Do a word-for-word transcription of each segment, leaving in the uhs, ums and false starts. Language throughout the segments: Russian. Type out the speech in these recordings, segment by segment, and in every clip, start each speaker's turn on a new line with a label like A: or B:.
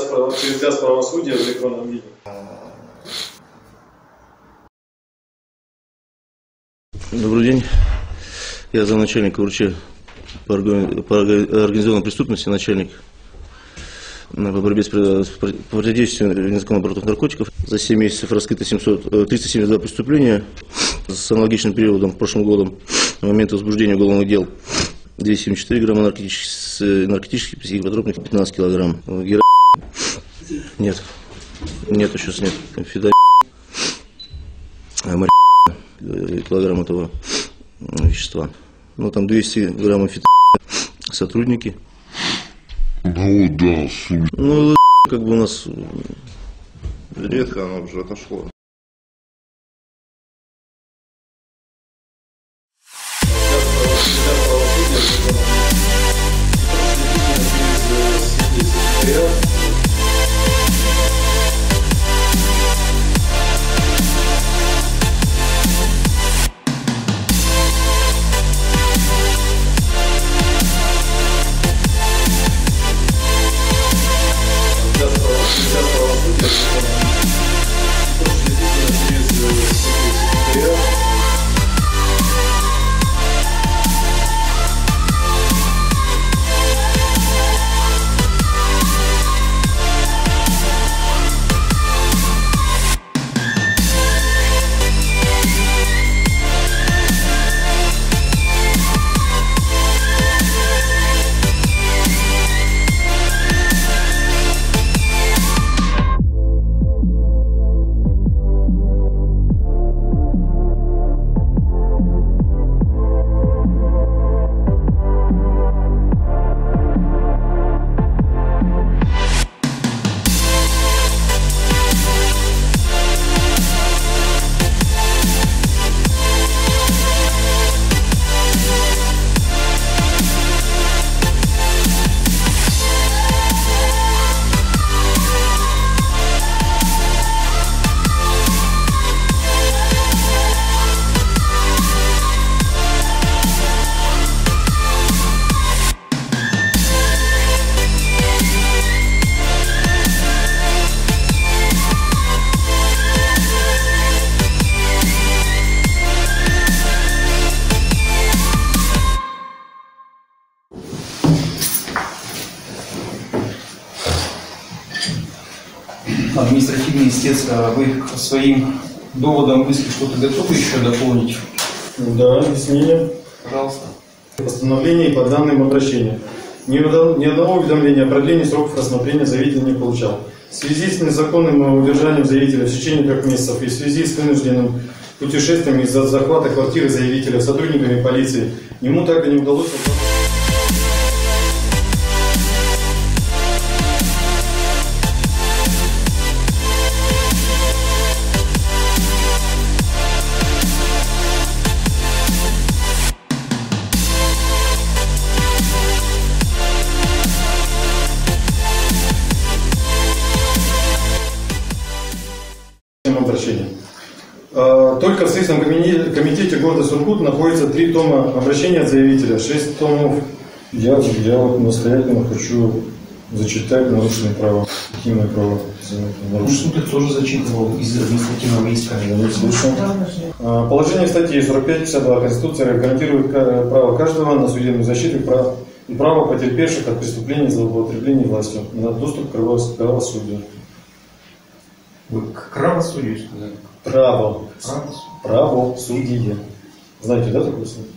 A: через ляз правосудия в электронном виде.
B: Добрый день. Я замначальник УРЧ по организованной преступности, начальник по борьбе с противодействием незаконного оборота наркотиков. За семь месяцев раскрыто триста семьдесят два преступления. С аналогичным периодом прошлым годом на момент возбуждения уголовных дел двести семьдесят четыре грамма наркотических, наркотических психотропных, пятнадцать килограмм. Героина нет. Нет, сейчас нет. Фида килограмм этого вещества. Ну там двести граммов фита сотрудники.
C: Ну да, слушай.
B: Ну как бы у нас
C: редко оно уже отошло.
D: Административный истец, вы своим доводом в иске что-то готовы еще дополнить?
A: Да, объяснение.
D: Пожалуйста.
A: Постановление по данным обращения. Ни одного уведомления о продлении сроков рассмотрения заявитель не получал. В связи с незаконным удержанием заявителя в течение трех месяцев и в связи с вынужденным путешествием из-за захвата квартиры заявителя сотрудниками полиции, ему так и не удалось... обращения. Только в Следственном комитете города Сургут находится три тома обращения от заявителя, шесть томов. Я, я вот настоятельно хочу зачитать нарушенные права. Какие мои права?
D: Ну, ты тоже зачитывал из административного иска.
A: Я не слышал. Положение статьи сорок пять пятьдесят два Конституции гарантирует право каждого на судебную защиту и право потерпевших от преступлений злоупотребления властью на доступ к правосудию.
D: Вы к правосудию сказали?
A: Право.
D: Право.
A: Правосудие. Знаете, да, такое слово?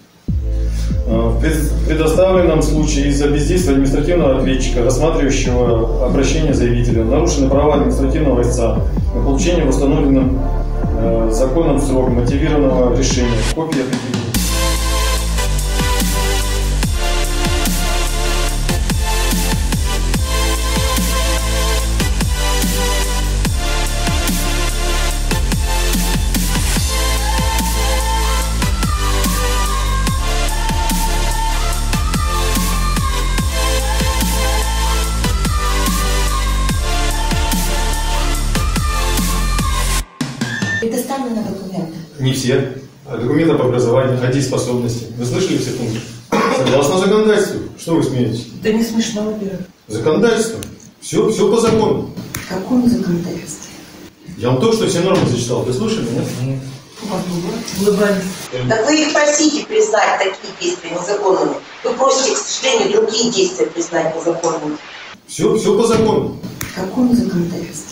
A: В предоставленном случае из-за бездействия административного ответчика, рассматривающего обращение заявителя, нарушены права административного истца на получение в установленном э, законом срок мотивированного решения. Копия таких.
E: Предоставлены документы.
A: Не все. А документы по образованию, о дееспособности. Вы слышали все пункты? Согласно законодательству. Что вы смеетесь?
E: Да не смешно, во-первых.
A: Законодательство. Все, все по закону.
E: В каком законодательстве?
A: Я вам только что все нормы зачитал. Вы слушали меня? Нет.
F: Так вы их просите признать такие действия незаконными. Вы просите, к сожалению, другие действия признать незаконными.
A: Все, все по закону.
E: В каком законодательстве?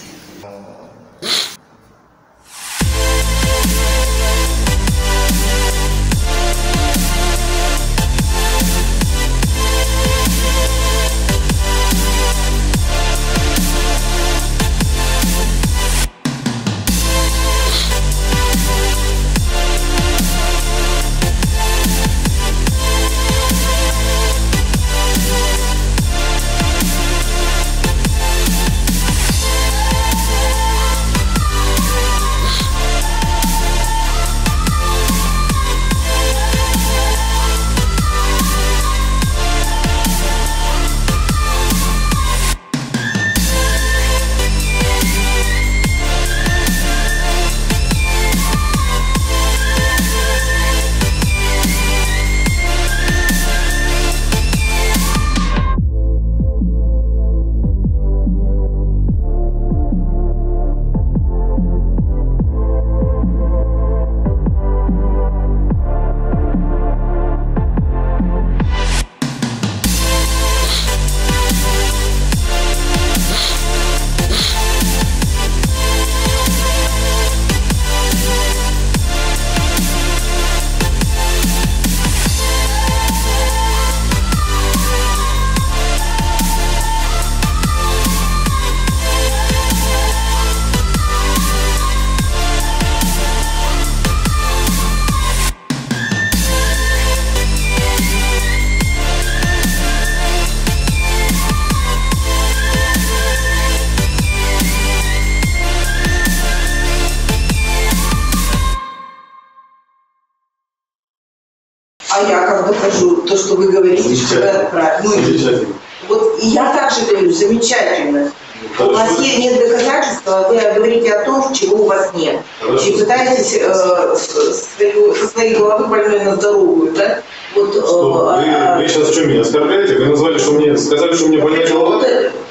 F: А я как докажу то, что вы говорите, что это правильно? Ну, вот и я также говорю, замечательно. У вас есть, нет доказательств, а вы говорите о том, чего у вас нет. Хорошо. И пытаетесь э, свою, со своей головы больной на здоровую, да? Вот,
A: что,
F: э,
A: вы, вы сейчас что, меня оскорбляете? Вы назвали, что мне, сказали, что у меня больная голова?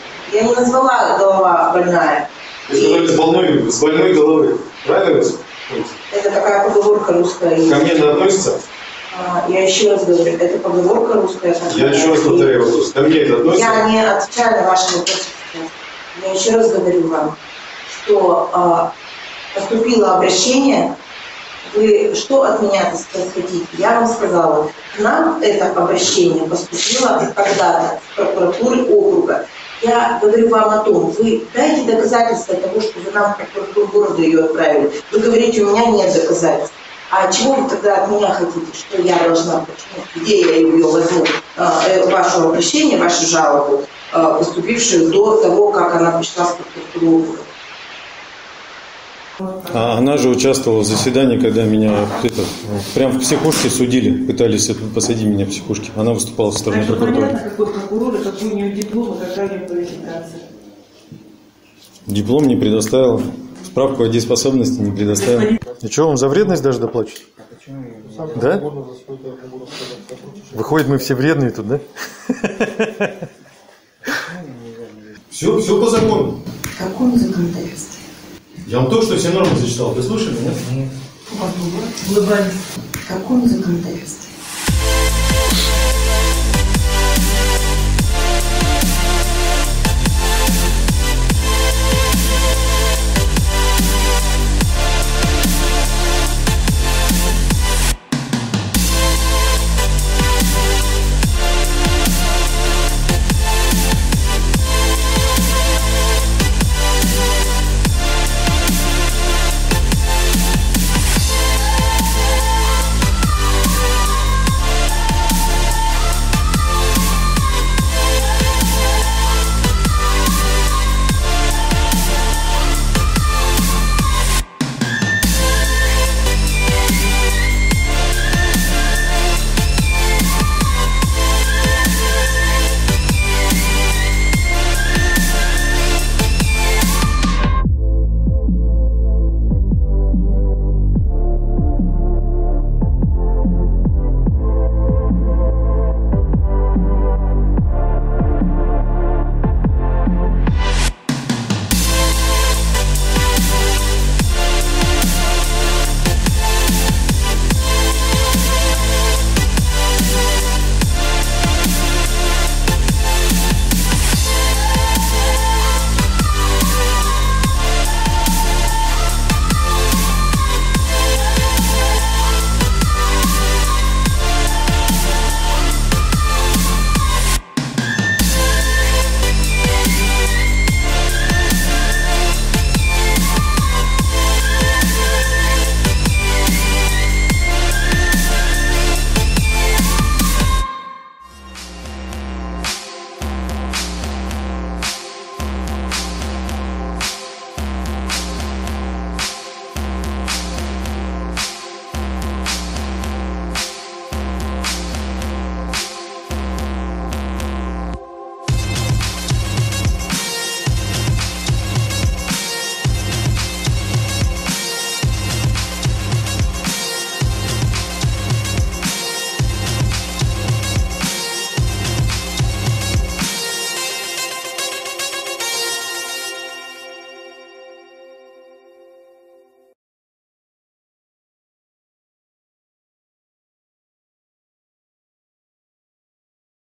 F: Я не назвала голова больная.
A: Вы сказали, с больной, с больной головы. Правильно?
F: Это такая поговорка русская.
A: Ко мне она относится?
F: Я еще раз говорю, это поговорка русская.
A: Я еще раз повторяю вопрос. Ко мне это относится?
F: Я не отвечаю на ваши вопросы. Я еще раз говорю вам, что а, поступило обращение. Вы что от меня хотите? Я вам сказала, к нам это обращение поступило когда-то с прокуратуры округа. Я говорю вам о том, вы дайте доказательства того, что вы нам в прокуратуру города ее отправили. Вы говорите, у меня нет доказательств. А чего вы тогда от меня хотите? Что я должна, почему, где я ее возьму? Э, вашу обращение, вашу жалобу, э, поступившую до того, как она пришла с прокуратуры.
A: А она же участвовала в заседании, когда меня это, прям в психушке судили, пытались посадить меня в психушке. Она выступала со стороны
G: так
A: прокуратуры.
G: Понятно, какой прокурор, и какой у нее диплом, и какая у нее квалификация.
A: Диплом не предоставила. Справку о дееспособности не предоставил. И что, вам за вредность даже доплачивают? Да? Выходит, мы все вредные тут, да? Все, все по закону.
E: В каком законодательстве?
A: Я вам только что все нормы зачитал. Вы слушали, нет?
G: Улыбались.
E: В каком законодательстве?